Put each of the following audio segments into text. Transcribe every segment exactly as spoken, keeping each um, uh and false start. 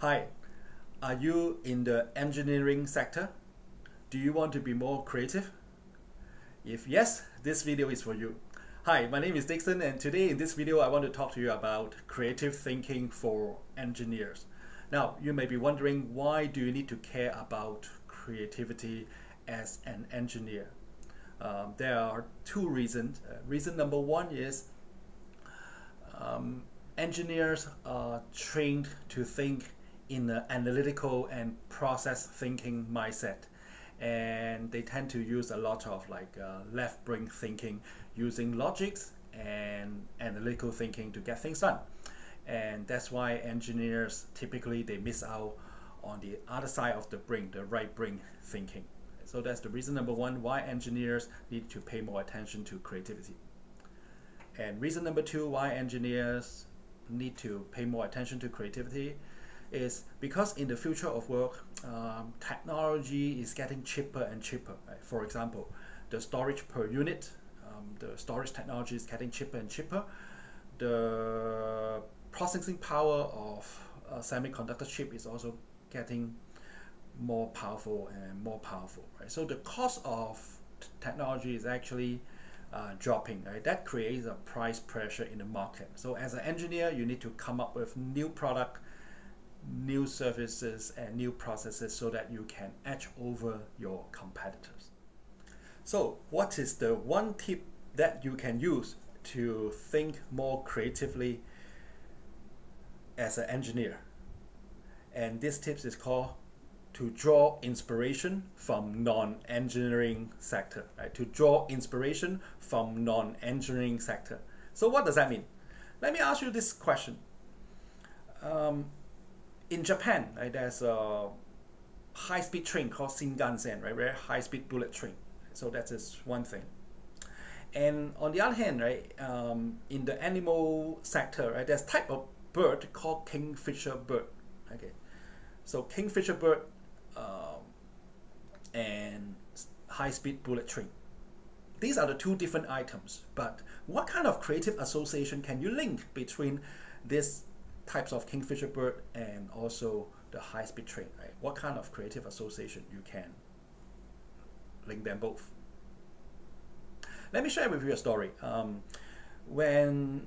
Hi, are you in the engineering sector? Do you want to be more creative? If yes, this video is for you. Hi, my name is Dickson, and today in this video I want to talk to you about creative thinking for engineers. Now, you may be wondering, why do you need to care about creativity as an engineer? Um, there are two reasons. Uh, reason number one is um, engineers are trained to think in an analytical and process thinking mindset, and they tend to use a lot of like uh, left brain thinking, using logics and analytical thinking to get things done. And that's why engineers typically they miss out on the other side of the brain, the right brain thinking. So that's the reason number one why engineers need to pay more attention to creativity. And reason number two why engineers need to pay more attention to creativity is because in the future of work, um, technology is getting cheaper and cheaper. Right? For example, the storage per unit, um, the storage technology is getting cheaper and cheaper. The processing power of a semiconductor chip is also getting more powerful and more powerful. Right? So the cost of technology is actually uh, dropping. Right? That creates a price pressure in the market. So as an engineer, you need to come up with new product, new services and new processes so that you can edge over your competitors. So what is the one tip that you can use to think more creatively as an engineer? And this tip is called to draw inspiration from non-engineering sector. Right? To draw inspiration from non-engineering sector. So what does that mean? Let me ask you this question. Um, In Japan, right, there's a high-speed train called Shinkansen, right, very high-speed bullet train. So that is one thing. And on the other hand, right, um, in the animal sector, right, there's type of bird called kingfisher bird. Okay, so kingfisher bird um, and high-speed bullet train. These are the two different items. But what kind of creative association can you link between this types of kingfisher bird and also the high-speed train, right? What kind of creative association you can link them both? Let me share with you a story. Um, when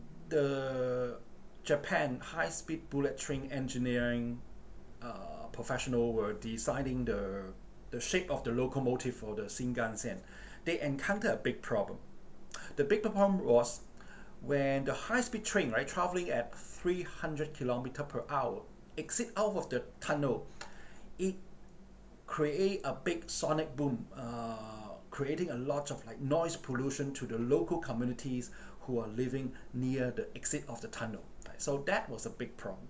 the Japan high-speed bullet train engineering uh, professional were designing the, the shape of the locomotive for the Shinkansen, they encountered a big problem. The big problem was when the high-speed train, right, traveling at three hundred kilometers per hour, exit out of the tunnel, it create a big sonic boom, uh, creating a lot of like noise pollution to the local communities who are living near the exit of the tunnel. Right? So that was a big problem.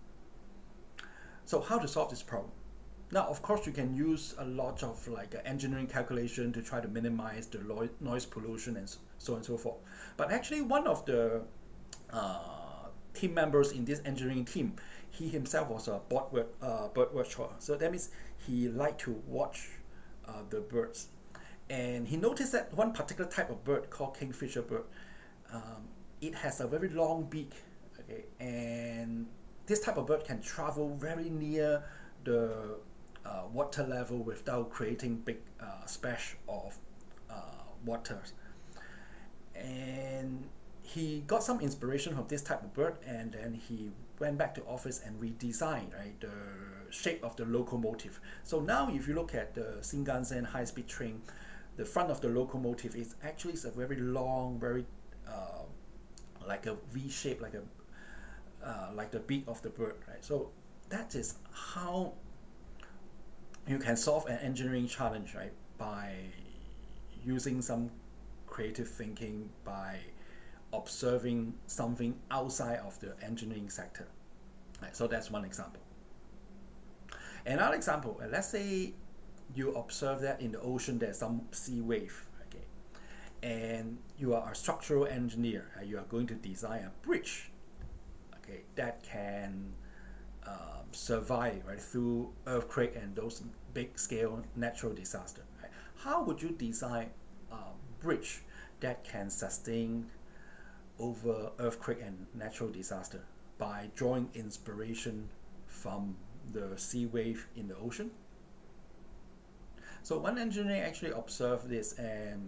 So how to solve this problem? Now, of course, you can use a lot of like engineering calculation to try to minimize the noise pollution and so on and so forth. But actually, one of the uh, team members in this engineering team, he himself was a bird, uh, bird watcher. So that means he liked to watch uh, the birds. And he noticed that one particular type of bird called kingfisher bird, um, it has a very long beak. Okay, and this type of bird can travel very near the Uh, water level without creating big uh, splash of uh, water. And he got some inspiration from this type of bird, and then he went back to office and redesigned, right, the shape of the locomotive. So now if you look at the Shinkansen high-speed train, the front of the locomotive is actually a very long, very uh, like a V shape, like a uh, like the beak of the bird, right? So that is how you can solve an engineering challenge, right, by using some creative thinking, by observing something outside of the engineering sector. Right, so that's one example. Another example, uh, let's say you observe that in the ocean there's some sea wave, okay, and you are a structural engineer. Uh, you are going to design a bridge, okay, that can Um, survive, right, through earthquake and those big scale natural disaster. Right? How would you design a bridge that can sustain over earthquake and natural disaster? By drawing inspiration from the sea wave in the ocean. So one engineer actually observed this, and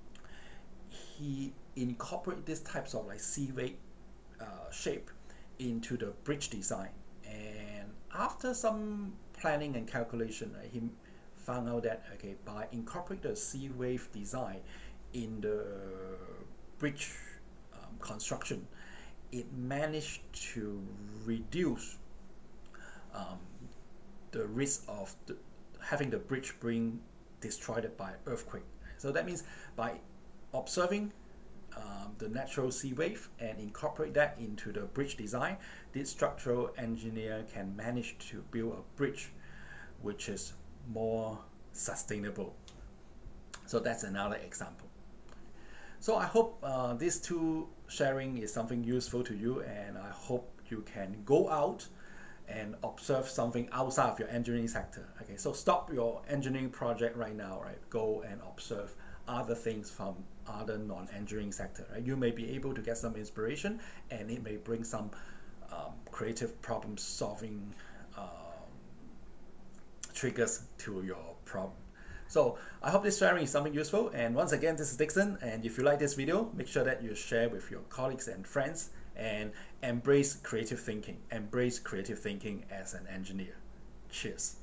he incorporated these types of like sea wave uh, shape into the bridge design. And after some planning and calculation, right, he found out that okay, by incorporating the sea wave design in the bridge um, construction, it managed to reduce um, the risk of the, having the bridge being destroyed by earthquake. So that means by observing um, the natural sea wave and incorporate that into the bridge design, this structural engineer can manage to build a bridge which is more sustainable. So that's another example. So I hope uh, these two sharing is something useful to you, and I hope you can go out and observe something outside of your engineering sector. Okay, so stop your engineering project right now, right? Go and observe other things from other non-engineering sector, right? You may be able to get some inspiration, and it may bring some um, creative problem solving um, triggers to your problem. So I hope this sharing is something useful, and once again, this is Dickson, and if you like this video, make sure that you share with your colleagues and friends, and embrace creative thinking. Embrace creative thinking as an engineer. Cheers.